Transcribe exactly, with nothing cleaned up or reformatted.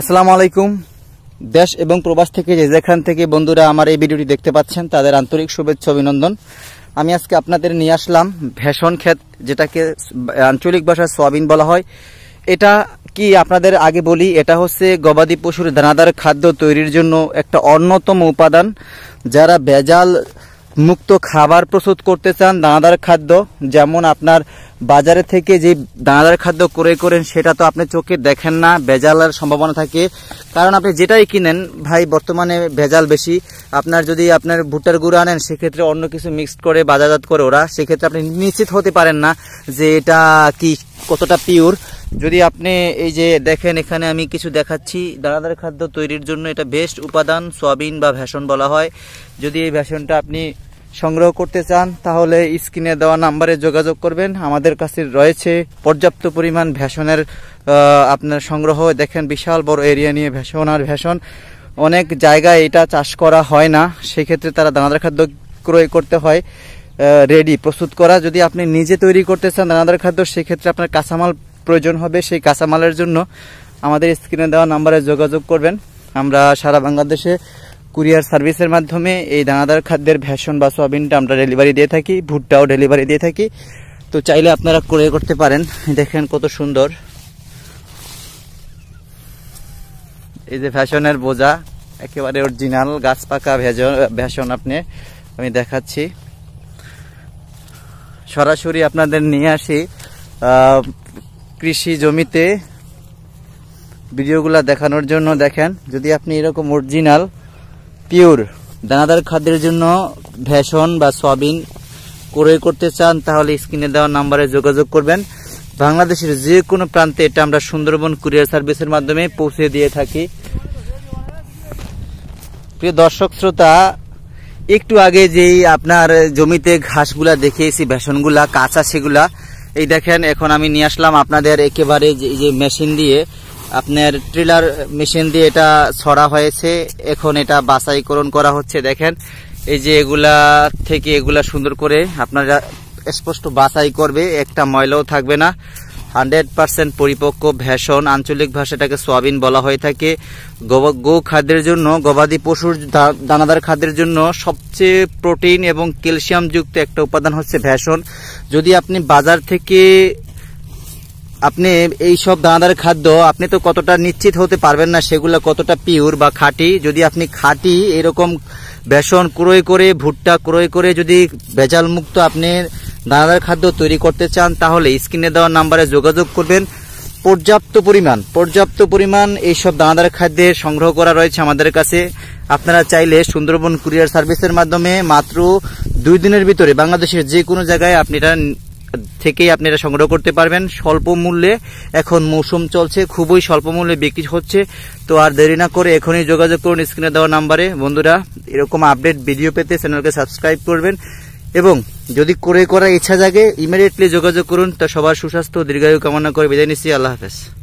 আসসালামু আলাইকুম। দেশ এবং প্রবাস থেকে যে যেখান থেকে বন্ধুরা আমার এই ভিডিওটি দেখতে পাচ্ছেন তাদের আন্তরিক শুভেচ্ছা অভিনন্দন। আমি আজকে আপনাদের নিয়ে আসলাম ভেষণ ক্ষেত, যেটাকে আঞ্চলিক ভাষায় সয়াবিন বলা হয়। এটা কি আপনাদের আগে বলি, এটা হচ্ছে গবাদি পশুর দানাদার খাদ্য তৈরির জন্য একটা অন্যতম উপাদান। যারা ভেজাল মুক্ত খাবার প্রস্তুত করতে চান, দানাদার খাদ্য, যেমন আপনার বাজারে থেকে যে দানাদার খাদ্য ক্রয় করেন সেটা তো আপনি চোখে দেখেন না, ভেজালের সম্ভাবনা থাকে। কারণ আপনি যেটাই কিনেন ভাই, বর্তমানে ভেজাল বেশি। আপনার যদি আপনার ভুট্টার গুঁড়ো আনেন, সেক্ষেত্রে অন্য কিছু মিক্সড করে বাজারজাত করে ওরা, সেক্ষেত্রে আপনি নিশ্চিত হতে পারেন না যে এটা কি কতটা পিওর। যদি আপনি এই যে দেখেন, এখানে আমি কিছু দেখাচ্ছি দানাদার খাদ্য তৈরির জন্য এটা বেস্ট উপাদান সয়াবিন বা ভেষণ বলা হয়। যদি এই ভেষণটা আপনি সংগ্রহ করতে চান তাহলে স্ক্রিনে দেওয়া নাম্বারে যোগাযোগ করবেন। আমাদের কাছে রয়েছে পর্যাপ্ত পরিমাণ ভেষণের আপনার সংগ্রহ। দেখেন বিশাল বড় এরিয়া নিয়ে ভেষণ, আর ভেষণ অনেক জায়গায় এটা চাষ করা হয় না, সেক্ষেত্রে তারা দানাদার খাদ্য ক্রয় করতে হয় রেডি প্রস্তুত করা। যদি আপনি নিজে তৈরি করতে চান দানাদার খাদ্য, সেক্ষেত্রে আপনার কাঁচামাল প্রয়োজন হবে। সেই কাঁচামালের জন্য আমাদের স্ক্রিনে দেওয়া নাম্বারে যোগাযোগ করবেন। আমরা সারা বাংলাদেশে কুরিয়ার সার্ভিসের মাধ্যমে এই দানাদার খাদ্যের ভেষণ বা সয়াবিনটা আমরা ডেলিভারি দিয়ে থাকি, ভুট্টাও ডেলিভারি দিয়ে থাকি। তো চাইলে আপনারা ক্রয় করতে পারেন। দেখেন কত সুন্দর এই যে ভেষণের বোঝা, একেবারে অরিজিনাল গাছ পাকা ভেষণ। আপনি আমি দেখাচ্ছি সরাসরি আপনাদের নিয়ে আসি কৃষি জমিতে ভিডিওগুলা দেখানোর জন্য। দেখেন, যদি আপনি এরকম অরিজিনাল পিওর দানাদার খাদ্যের জন্য ভেষণ বা সয়াবিন ক্রয় করতে চান তাহলে স্ক্রিনে দেওয়া নাম্বারে যোগাযোগ করবেন। বাংলাদেশের যে কোনো প্রান্তে এটা আমরা সুন্দরবন কুরিয়ার সার্ভিসের মাধ্যমে পৌঁছে দিয়ে থাকি। প্রিয় দর্শক শ্রোতা, একটু আগে যেই আপনার জমিতে ঘাসগুলা দেখিয়েছি, ভেষণগুলা কাঁচা, সেগুলা এই দেখেন এখন আমি নিয়ে আসলাম আপনাদের একেবারে যে মেশিন দিয়ে, আপনার ট্রিলার মেশিন দিয়ে এটা ছড়া হয়েছে। এখন এটা বাছাইকরণ করা হচ্ছে। দেখেন এই যে এগুলা থেকে এগুলা সুন্দর করে আপনারা স্পষ্ট বাছাই করবে, একটা ময়লাও থাকবে না। হান্ড্রেড পার্সেন্ট পরিপক্ক ভেষণ, আঞ্চলিক ভাষাটাকে সয়াবিন বলা হয়ে থাকে। গো খাদ্যের জন্য, গবাদি পশুর দানাদার খাদ্যের জন্য সবচেয়ে প্রোটিন এবং ক্যালসিয়াম যুক্ত একটা উপাদান হচ্ছে ভেষণ। যদি আপনি বাজার থেকে আপনি এই সব দানাদার খাদ্য আপনি তো কতটা নিশ্চিত হতে পারবেন না সেগুলো কতটা পিওর বা খাঁটি। যদি আপনি খাঁটি এরকম ভেষণ ক্রয় করে, ভুট্টা ক্রয় করে যদি ভেজাল মুক্ত আপনি দানাদার খাদ্য তৈরি করতে চান তাহলে স্ক্রিনে দেওয়া নাম্বারে যোগাযোগ করবেন। পর্যাপ্ত পরিমাণ পর্যাপ্ত পরিমাণ এইসব দানাদার খাদ্যের সংগ্রহ করা রয়েছে আমাদের কাছে। আপনারা চাইলে সুন্দরবন কুরিয়ার সার্ভিসের মাধ্যমে মাত্র দুই দিনের ভিতরে বাংলাদেশের যে কোনো জায়গায় আপনি এটা থেকেই আপনি এটা সংগ্রহ করতে পারবেন স্বল্প মূল্যে। এখন মৌসুম চলছে, খুবই স্বল্প মূল্যে বিক্রি হচ্ছে। তো আর দেরি না করে এখনই যোগাযোগ করুন স্ক্রিনে দেওয়া নাম্বারে। বন্ধুরা, এরকম আপডেট ভিডিও পেতে চ্যানেলকে সাবস্ক্রাইব করবেন এবং যদি ক্রয় করার ইচ্ছা জাগে ইমিডিয়েটলি যোগাযোগ করুন। তো সবার সুস্বাস্থ্য দীর্ঘায়ু কামনা করে বিদায় নিচ্ছি। আল্লাহ হাফেজ।